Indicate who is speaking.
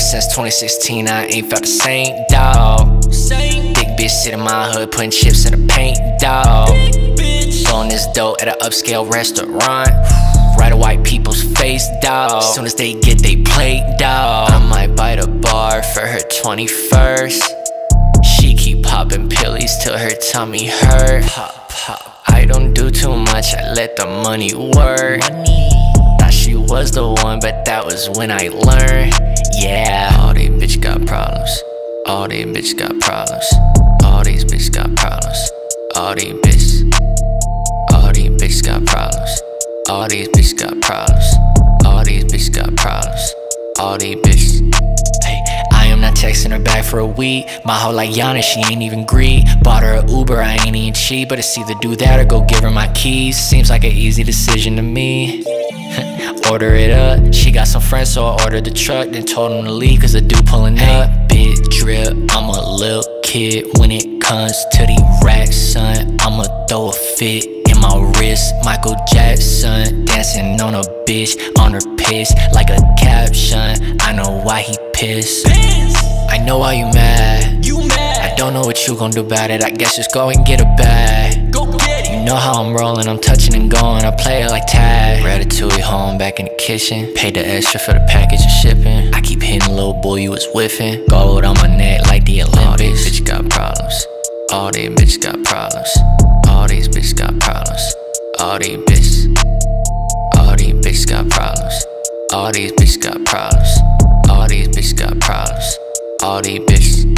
Speaker 1: since 2016, I ain't felt the same, dawg. Big bitch sit in my hood, putting chips in the paint, dawg. Blowing this dough at an upscale restaurant. Right to white people's face, dawg. Soon as they get they plate, dawg. I might buy the bar for her 21st. She keep popping pillies till her tummy hurt. Pop, pop. I don't do too much, I let the money work. Thought she was the one, but that was when I learned. Yeah, all these bitch got problems. All these bitch got problems. All these bitch got problems. All these bitch. All these bitch got problems. All these bitch got problems. All these bitch got problems. All these bitch. Hey, I am not texting her back for a week. My hoe like Giannis, she ain't even greet. Bought her a Uber, I ain't even cheap. But it's either do that or go give her my keys. Seems like an easy decision to me. Order it up. She got some friends, so I ordered the truck. Then told them to leave, cause the dude pulling up. Big drip, I'm a little kid. When it comes to these racks, son, I'ma throw a fit. In my wrist, Michael Jackson. Dancing on a bitch, on her piss. Like a caption, I know why he pissed. I know why you mad. I don't know what you gon' do about it. I guess just go and get a bag. You know how I'm rolling, I'm touching and going. I play it like tag. Ratatouille home, back in the kitchen. Paid the extra for the package and shipping. I keep hitting the little boy you was whiffing. Gold on my neck like the Olympics. All these bitch got problems. All these bitch got problems. All these bitch got problems. All these bitch. All these bitch got problems. All these bitch got problems. All these bitch got problems. All these bitch.